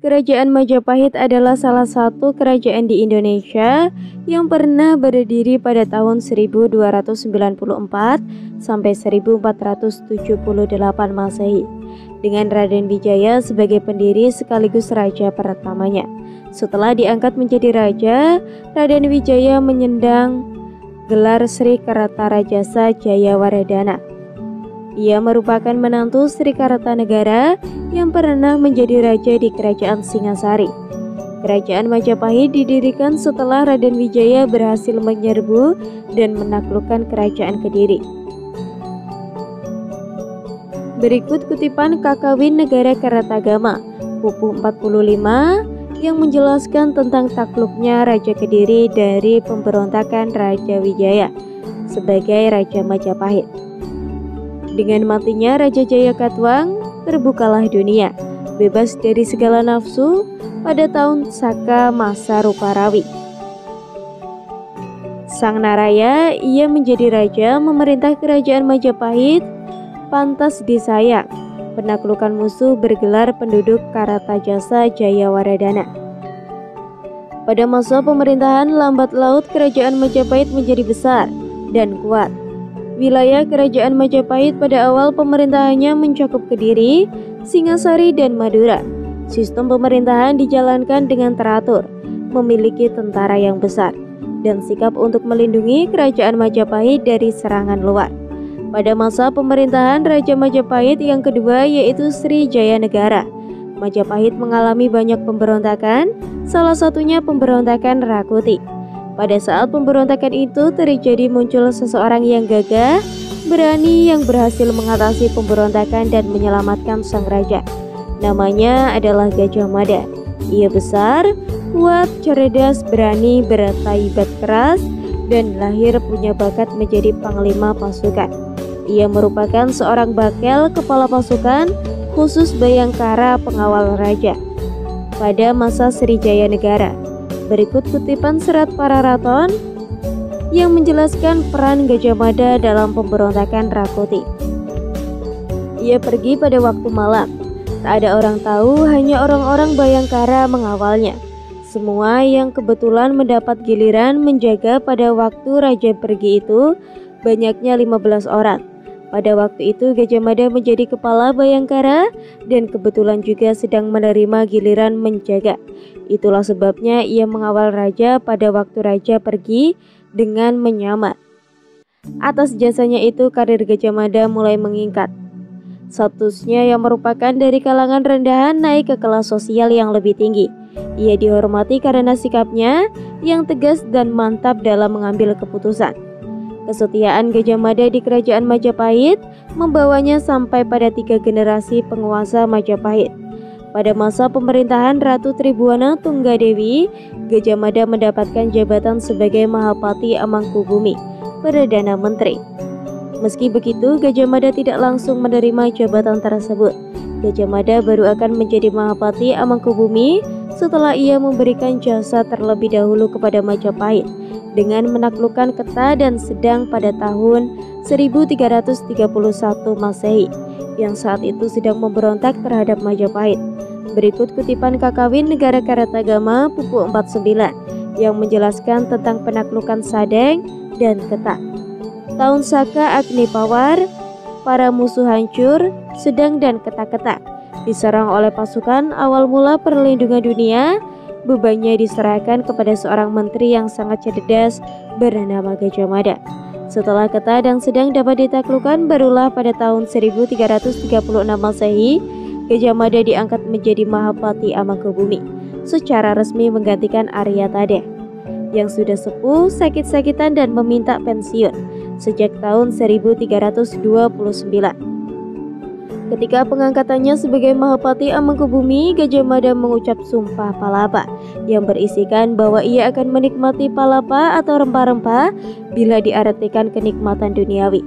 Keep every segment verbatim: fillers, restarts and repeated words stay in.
Kerajaan Majapahit adalah salah satu kerajaan di Indonesia yang pernah berdiri pada tahun seribu dua ratus sembilan puluh empat sampai seribu empat ratus tujuh puluh delapan Masehi, dengan Raden Wijaya sebagai pendiri sekaligus raja pertamanya. Setelah diangkat menjadi raja, Raden Wijaya menyandang gelar Sri Kertarajasa Jayawardhana. Ia merupakan menantu Sri Kartanegara yang pernah menjadi raja di Kerajaan Singasari. Kerajaan Majapahit didirikan setelah Raden Wijaya berhasil menyerbu dan menaklukkan Kerajaan Kediri. Berikut kutipan Kakawin Negara Kertagama, buku empat puluh lima, yang menjelaskan tentang takluknya Raja Kediri dari pemberontakan Raja Wijaya sebagai Raja Majapahit. Dengan matinya Raja Jayakatwang, terbukalah dunia, bebas dari segala nafsu pada tahun Saka masa Ruparawi. Sang Naraya, ia menjadi raja memerintah kerajaan Majapahit, pantas disayang. Penaklukan musuh bergelar penduduk Kartajasa Jayawardhana. Pada masa pemerintahan lambat laut, kerajaan Majapahit menjadi besar dan kuat. Wilayah kerajaan Majapahit pada awal pemerintahannya mencakup Kediri, Singasari, dan Madura. Sistem pemerintahan dijalankan dengan teratur, memiliki tentara yang besar, dan sikap untuk melindungi kerajaan Majapahit dari serangan luar. Pada masa pemerintahan Raja Majapahit yang kedua, yaitu Sri Jayanegara, Majapahit mengalami banyak pemberontakan, salah satunya pemberontakan Rakuti. Pada saat pemberontakan itu terjadi muncul seseorang yang gagah, berani, yang berhasil mengatasi pemberontakan dan menyelamatkan sang raja. Namanya adalah Gajah Mada. Ia besar, kuat, cerdas, berani, bertaibat keras, dan lahir punya bakat menjadi panglima pasukan. Ia merupakan seorang bakal kepala pasukan khusus Bayangkara pengawal raja pada masa Sri Jayanegara. Berikut kutipan Serat Pararaton yang menjelaskan peran Gajah Mada dalam pemberontakan Rakuti. Ia pergi pada waktu malam. Tak ada orang tahu, hanya orang-orang Bayangkara mengawalnya. Semua yang kebetulan mendapat giliran menjaga pada waktu raja pergi itu banyaknya lima belas orang. Pada waktu itu Gajah Mada menjadi kepala Bayangkara dan kebetulan juga sedang menerima giliran menjaga. Itulah sebabnya ia mengawal raja pada waktu raja pergi dengan menyamar. Atas jasanya itu karir Gajah Mada mulai meningkat. Statusnya yang merupakan dari kalangan rendahan naik ke kelas sosial yang lebih tinggi. Ia dihormati karena sikapnya yang tegas dan mantap dalam mengambil keputusan. Kesetiaan Gajah Mada di kerajaan Majapahit membawanya sampai pada tiga generasi penguasa Majapahit. Pada masa pemerintahan Ratu Tribhuwana Tunggadewi, Gajah Mada mendapatkan jabatan sebagai Mahapati Amangkubumi, Perdana Menteri. Meski begitu, Gajah Mada tidak langsung menerima jabatan tersebut. Gajah Mada baru akan menjadi Mahapati Amangkubumi setelah ia memberikan jasa terlebih dahulu kepada Majapahit dengan menaklukkan Keta dan Sedang pada tahun seribu tiga ratus tiga puluh satu Masehi, yang saat itu sedang memberontak terhadap Majapahit. Berikut kutipan Kakawin Negara Kertagama, buku empat puluh sembilan, yang menjelaskan tentang penaklukan Sadeng dan Keta. Tahun Saka Agni Pawar, para musuh hancur, Sedang dan Keta-Keta diserang oleh pasukan. Awal mula perlindungan dunia, bebannya diserahkan kepada seorang menteri yang sangat cerdas bernama Gajah Mada. Setelah Keta dan Sedang dapat ditaklukkan, barulah pada tahun seribu tiga ratus tiga puluh enam Masehi, Gajah Mada diangkat menjadi Mahapati Amangkubumi, secara resmi menggantikan Aryatadha yang sudah sepuh, sakit-sakitan, dan meminta pensiun sejak tahun seribu tiga ratus dua puluh sembilan. Ketika pengangkatannya sebagai Mahapati Amangkubumi, Gajah Mada mengucap sumpah palapa yang berisikan bahwa ia akan menikmati palapa atau rempah-rempah bila diartikan kenikmatan duniawi.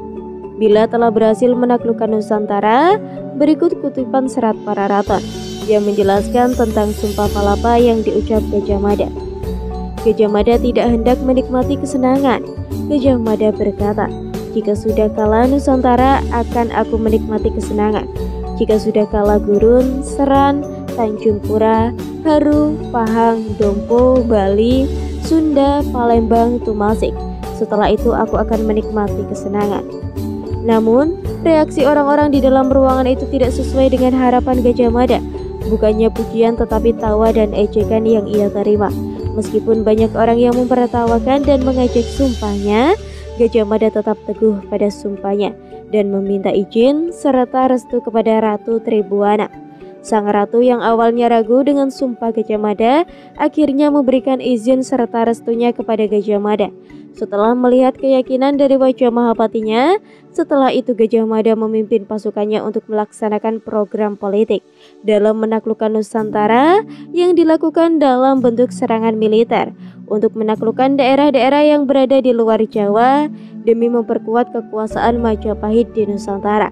Bila telah berhasil menaklukkan Nusantara, berikut kutipan Serat Pararaton yang menjelaskan tentang sumpah palapa yang diucap Gajah Mada. Gajah Mada tidak hendak menikmati kesenangan. Gajah Mada berkata, "Jika sudah kalah Nusantara, akan aku menikmati kesenangan. Jika sudah kalah gurun, Seran, Tanjung Pura, Haru, Pahang, Dompo, Bali, Sunda, Palembang, Tumasik. Setelah itu aku akan menikmati kesenangan. Namun, reaksi orang-orang di dalam ruangan itu tidak sesuai dengan harapan Gajah Mada. Bukannya pujian tetapi tawa dan ejekan yang ia terima. Meskipun banyak orang yang mempertawakan dan mengejek sumpahnya, Gajah Mada tetap teguh pada sumpahnya dan meminta izin serta restu kepada Ratu Tribhuwana. Sang ratu yang awalnya ragu dengan sumpah Gajah Mada akhirnya memberikan izin serta restunya kepada Gajah Mada. Setelah melihat keyakinan dari wajah Mahapatinya, setelah itu Gajah Mada memimpin pasukannya untuk melaksanakan program politik dalam menaklukkan Nusantara yang dilakukan dalam bentuk serangan militer untuk menaklukkan daerah-daerah yang berada di luar Jawa demi memperkuat kekuasaan Majapahit di Nusantara.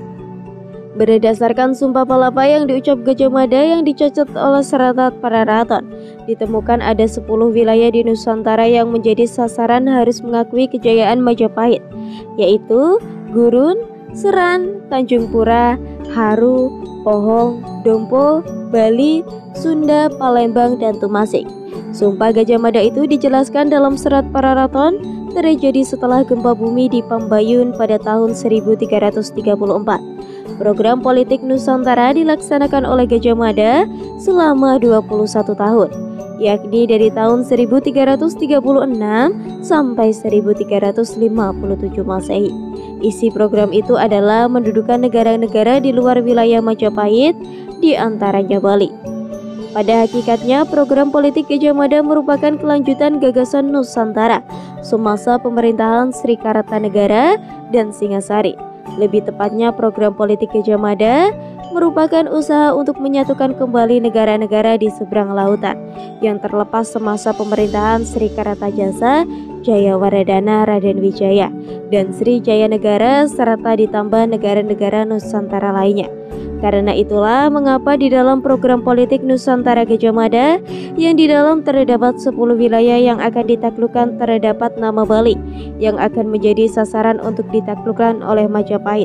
Berdasarkan Sumpah Palapa yang diucap Gajah Mada yang dicatat oleh Seratat Pararaton, ditemukan ada sepuluh wilayah di Nusantara yang menjadi sasaran harus mengakui kejayaan Majapahit, yaitu Gurun, Seran, Tanjung Pura, Haru, Pohong, Dompo, Bali, Sunda, Palembang, dan Tumasik. Sumpah Gajah Mada itu dijelaskan dalam Serat Pararaton terjadi setelah gempa bumi di Pambayun pada tahun seribu tiga ratus tiga puluh empat. Program politik Nusantara dilaksanakan oleh Gajah Mada selama dua puluh satu tahun, yakni dari tahun seribu tiga ratus tiga puluh enam sampai seribu tiga ratus lima puluh tujuh Masehi. Isi program itu adalah mendudukan negara-negara di luar wilayah Majapahit, di antaranya Bali. Pada hakikatnya, program politik Gajah Mada merupakan kelanjutan gagasan Nusantara semasa pemerintahan Sri Kartanegara dan Singasari. Lebih tepatnya, program politik Gajah Mada merupakan usaha untuk menyatukan kembali negara-negara di seberang lautan yang terlepas semasa pemerintahan Sri Kartajasa Jayawardhana Raden Wijaya dan Sri Jayanegara serta ditambah negara-negara Nusantara lainnya. Karena itulah mengapa di dalam program politik Nusantara Gajah Mada yang di dalam terdapat sepuluh wilayah yang akan ditaklukkan terdapat nama Bali yang akan menjadi sasaran untuk ditaklukkan oleh Majapahit.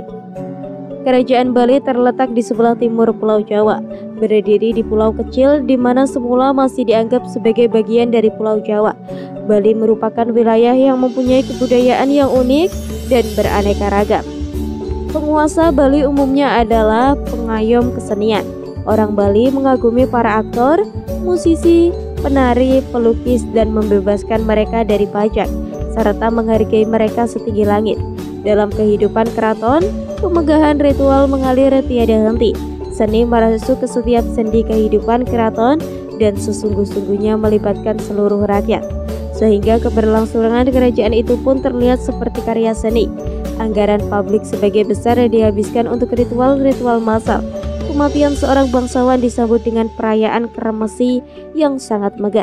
Kerajaan Bali terletak di sebelah timur Pulau Jawa, berdiri di pulau kecil di mana semula masih dianggap sebagai bagian dari Pulau Jawa. Bali merupakan wilayah yang mempunyai kebudayaan yang unik dan beraneka ragam. Penguasa Bali umumnya adalah pengayom kesenian. Orang Bali mengagumi para aktor, musisi, penari, pelukis, dan membebaskan mereka dari pajak, serta menghargai mereka setinggi langit. Dalam kehidupan keraton, pemegahan ritual mengalir tiada henti. Seni merasuk ke setiap sendi kehidupan keraton dan sesungguh-sungguhnya melibatkan seluruh rakyat, sehingga keberlangsungan kerajaan itu pun terlihat seperti karya seni. Anggaran publik sebagai besar dihabiskan untuk ritual-ritual massal. Kematian seorang bangsawan disambut dengan perayaan kremasi yang sangat megah.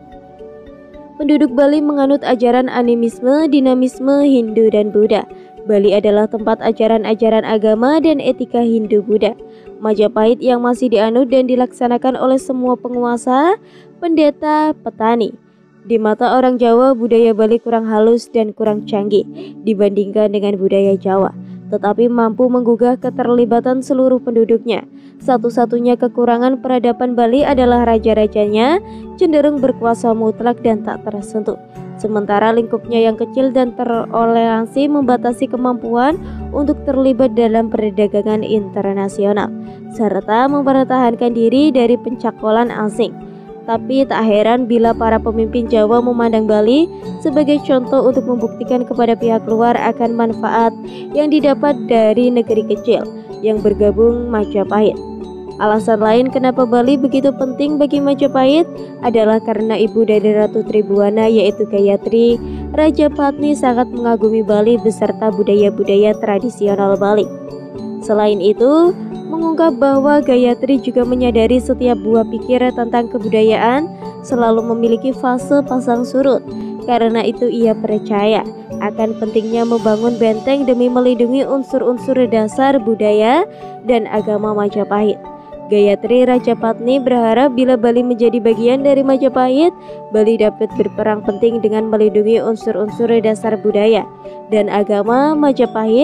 Penduduk Bali menganut ajaran animisme, dinamisme, Hindu, dan Buddha. Bali adalah tempat ajaran-ajaran agama dan etika Hindu-Buddha. Majapahit yang masih dianut dan dilaksanakan oleh semua penguasa, pendeta, petani. Di mata orang Jawa, budaya Bali kurang halus dan kurang canggih dibandingkan dengan budaya Jawa, tetapi mampu menggugah keterlibatan seluruh penduduknya. Satu-satunya kekurangan peradaban Bali adalah raja-rajanya cenderung berkuasa mutlak dan tak tersentuh, sementara lingkupnya yang kecil dan tertoleransi membatasi kemampuan untuk terlibat dalam perdagangan internasional, serta mempertahankan diri dari pencakolan asing. Tapi tak heran bila para pemimpin Jawa memandang Bali sebagai contoh untuk membuktikan kepada pihak luar akan manfaat yang didapat dari negeri kecil yang bergabung Majapahit. Alasan lain kenapa Bali begitu penting bagi Majapahit adalah karena ibu dari Ratu Tribhuwana yaitu Gayatri Rajapatni sangat mengagumi Bali beserta budaya-budaya tradisional Bali. Selain itu, mengungkap bahwa Gayatri juga menyadari setiap buah pikir tentang kebudayaan selalu memiliki fase pasang surut. Karena itu ia percaya akan pentingnya membangun benteng demi melindungi unsur-unsur dasar budaya dan agama Majapahit. Gayatri Rajapatni berharap bila Bali menjadi bagian dari Majapahit, Bali dapat berperan penting dengan melindungi unsur-unsur dasar budaya dan agama Majapahit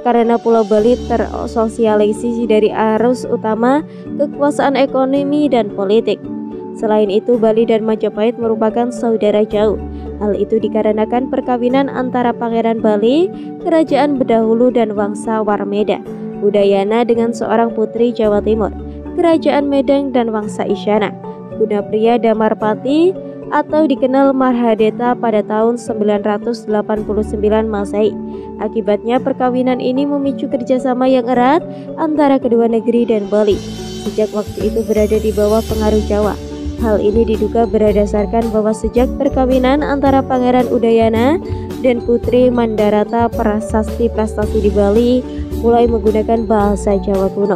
karena Pulau Bali tersosialisasi dari arus utama kekuasaan ekonomi dan politik. Selain itu, Bali dan Majapahit merupakan saudara jauh. Hal itu dikarenakan perkawinan antara Pangeran Bali, Kerajaan Bedahulu dan Wangsa Warmeda, Udayana dengan seorang putri Jawa Timur, Kerajaan Medang dan Wangsa Isyana, Gunapria Damarpati atau dikenal Marhadeta pada tahun sembilan ratus delapan puluh sembilan Masehi. Akibatnya perkawinan ini memicu kerjasama yang erat antara kedua negeri dan Bali sejak waktu itu berada di bawah pengaruh Jawa. Hal ini diduga berdasarkan bahwa sejak perkawinan antara Pangeran Udayana dan Putri Mandarata, prasasti-prasasti di Bali mulai menggunakan bahasa Jawa kuno.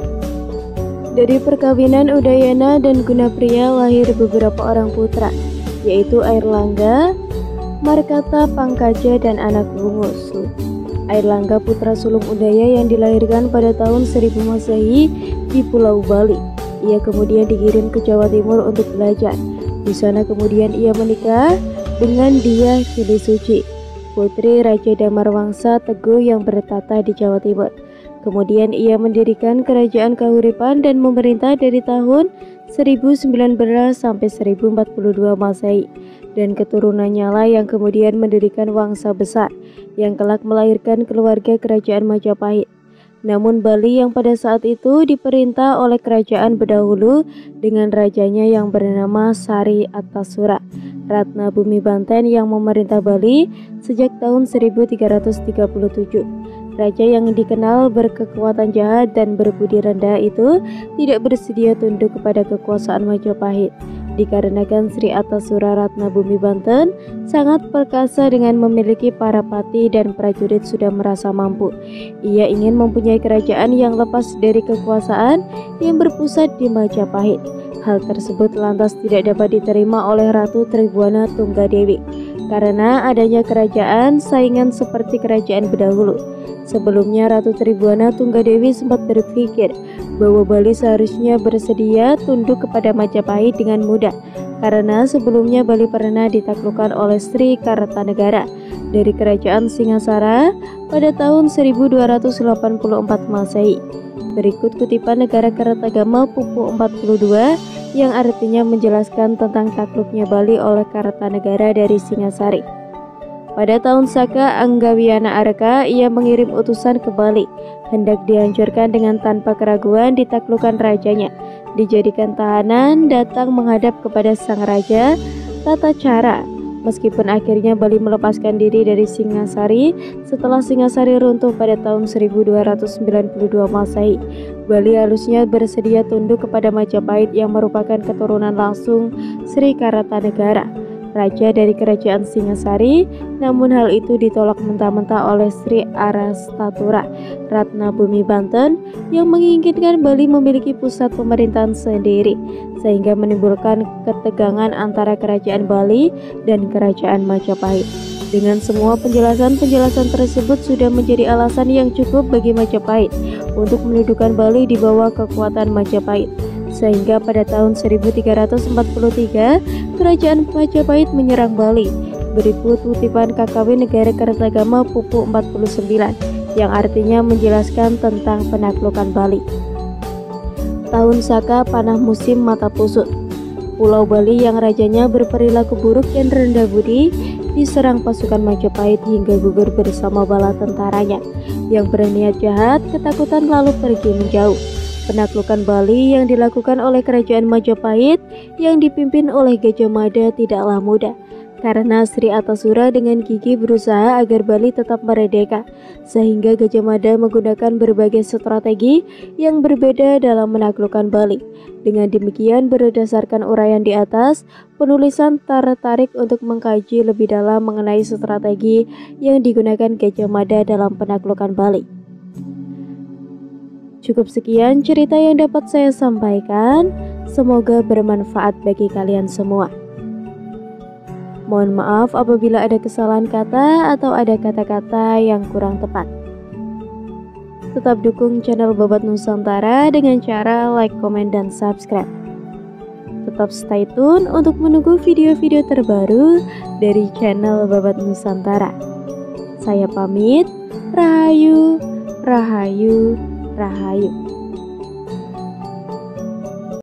Dari perkawinan Udayana dan Gunapria lahir beberapa orang putra, yaitu Airlangga, Markata, Pangkaja, dan anak bungsu. Airlangga putra sulung Udaya yang dilahirkan pada tahun seribu Masehi di Pulau Bali. Ia kemudian dikirim ke Jawa Timur untuk belajar. Di sana kemudian ia menikah dengan Diah Kilisuci, putri Raja Damarwangsa Teguh yang bertata di Jawa Timur. Kemudian ia mendirikan kerajaan Kahuripan dan memerintah dari tahun seribu sembilan ratus sampai seribu empat puluh dua Masehi, dan keturunannya lah yang kemudian mendirikan Wangsa Besar yang kelak melahirkan keluarga kerajaan Majapahit. Namun Bali yang pada saat itu diperintah oleh kerajaan Bedahulu dengan rajanya yang bernama Sari Atasura, Ratna Bumi Banten yang memerintah Bali sejak tahun seribu tiga ratus tiga puluh tujuh. Raja yang dikenal berkekuatan jahat dan berbudi rendah itu tidak bersedia tunduk kepada kekuasaan Majapahit, dikarenakan Sri Atasura Ratna Bumi Banten sangat perkasa dengan memiliki para pati dan prajurit sudah merasa mampu. Ia ingin mempunyai kerajaan yang lepas dari kekuasaan yang berpusat di Majapahit. Hal tersebut lantas tidak dapat diterima oleh Ratu Tribhuwana Tunggadewi karena adanya kerajaan saingan seperti kerajaan Bedahulu. Sebelumnya Ratu Tribhuwana Tunggadewi sempat berpikir bahwa Bali seharusnya bersedia tunduk kepada Majapahit dengan mudah, karena sebelumnya Bali pernah ditaklukkan oleh Sri Kartanegara dari kerajaan Singasara pada tahun seribu dua ratus delapan puluh empat Masehi. Berikut kutipan Negara Kertagama Pupu empat puluh dua yang artinya menjelaskan tentang takluknya Bali oleh Kartanegara dari Singasari. Pada tahun Saka Anggawiana Arka, ia mengirim utusan ke Bali, hendak dihancurkan dengan tanpa keraguan ditaklukkan rajanya, dijadikan tahanan, datang menghadap kepada sang raja tata cara. Meskipun akhirnya Bali melepaskan diri dari Singasari setelah Singasari runtuh pada tahun seribu dua ratus sembilan puluh dua Masehi, Bali harusnya bersedia tunduk kepada Majapahit yang merupakan keturunan langsung Sri Kartanegara, raja dari kerajaan Singasari. Namun hal itu ditolak mentah-mentah oleh Sri Arastatura Ratna Bumi Banten yang menginginkan Bali memiliki pusat pemerintahan sendiri, sehingga menimbulkan ketegangan antara kerajaan Bali dan kerajaan Majapahit. Dengan semua penjelasan-penjelasan tersebut sudah menjadi alasan yang cukup bagi Majapahit untuk mendudukan Bali di bawah kekuatan Majapahit, sehingga pada tahun seribu tiga ratus empat puluh tiga kerajaan Majapahit menyerang Bali. Berikut kutipan K K W Negara Kertagama Pupu empat puluh sembilan yang artinya menjelaskan tentang penaklukan Bali. Tahun Saka panah musim mata pusut. Pulau Bali yang rajanya berperilaku buruk dan rendah budi diserang pasukan Majapahit hingga gugur bersama bala tentaranya yang berniat jahat, ketakutan lalu pergi menjauh. Penaklukan Bali yang dilakukan oleh kerajaan Majapahit yang dipimpin oleh Gajah Mada tidaklah mudah, karena Sri Atasura dengan gigih berusaha agar Bali tetap merdeka, sehingga Gajah Mada menggunakan berbagai strategi yang berbeda dalam menaklukkan Bali. Dengan demikian, berdasarkan uraian di atas, penulisan tertarik untuk mengkaji lebih dalam mengenai strategi yang digunakan Gajah Mada dalam penaklukan Bali. Cukup sekian cerita yang dapat saya sampaikan, semoga bermanfaat bagi kalian semua. Mohon maaf apabila ada kesalahan kata atau ada kata-kata yang kurang tepat. Tetap dukung channel Babat Nusantara dengan cara like, komen, dan subscribe. Tetap stay tune untuk menunggu video-video terbaru dari channel Babat Nusantara. Saya pamit. Rahayu, rahayu, rahayu.